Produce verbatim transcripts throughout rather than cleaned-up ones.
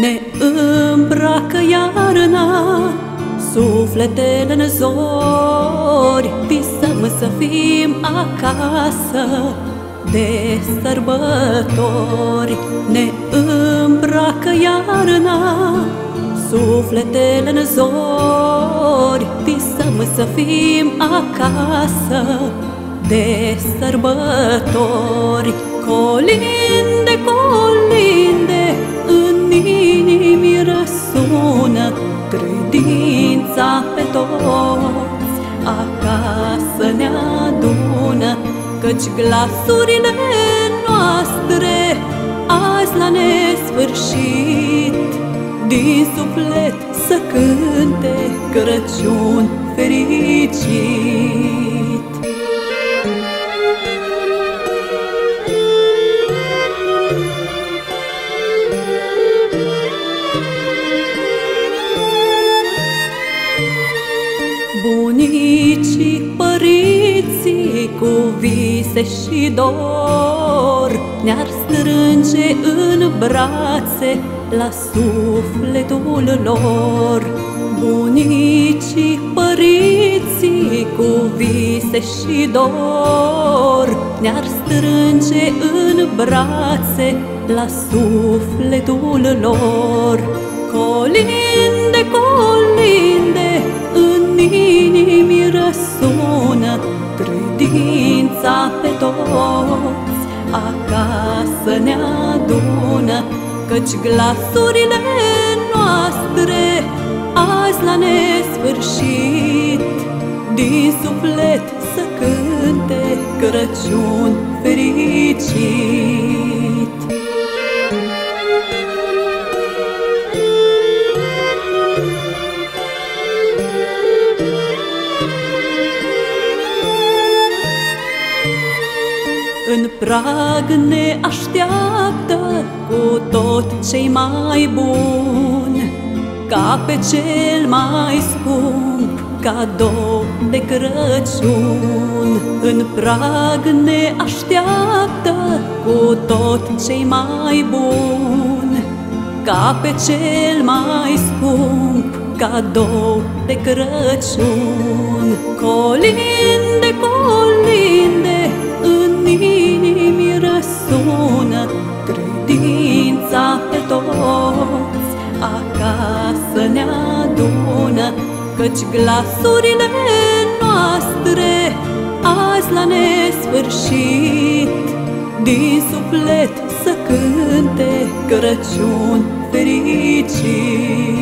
Ne îmbracă iarna sufletele în zori, visăm să fim acasă de sărbători. Ne îmbracă iarna sufletele în zori, visăm să fim acasă de sărbători. Colinde, colinde, în inimi răsună credința pe toți, acasă ne adună, căci glasurile noastre azi la nesfârșit din suflet să cânte Crăciun fericit. Bunicii, părinții cu vise și dor ne-ar strânge în brațe la sufletul lor. Bunicii, părinții cu vise și dor ne-ar strânge în brațe la sufletul lor. Colinde, colinde, în inimi răsună credința pe toți, acasă ne adună, căci glasurile noastre azi la nesfârșit din suflet să cânte Crăciun fericit. În prag ne așteaptă cu tot ce-i mai bun, ca pe cel mai scump cadou de Crăciun. În prag ne așteaptă cu tot ce-i mai bun, ca pe cel mai scump cadou de Crăciun. Colinde, colinde, în inimi răsună credința pe toți, acasă ne adună, căci glasurile noastre azi la nesfârșit din suflet să cânte Crăciun fericit.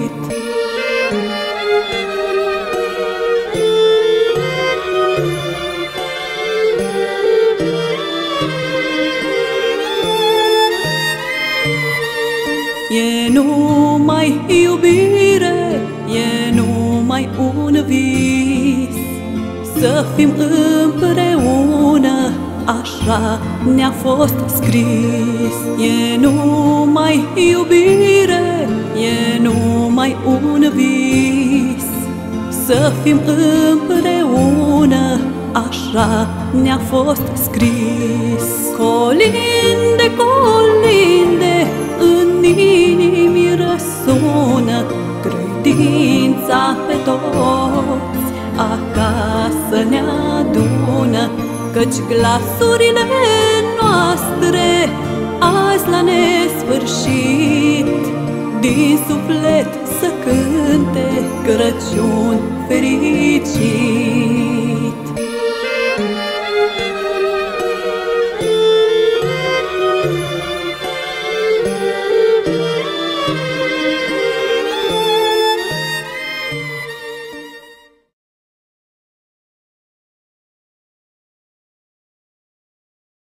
E numai iubire, e numai un vis, să fim împreună, așa ne-a fost scris. E numai iubire, e numai un vis, să fim împreună, așa ne-a fost scris. Colinde, colinde, în inimi răsună credința pe toți, acasă ne adună, căci glasurile noastre azi la nesfârșit din suflet să cânte Crăciun fericit.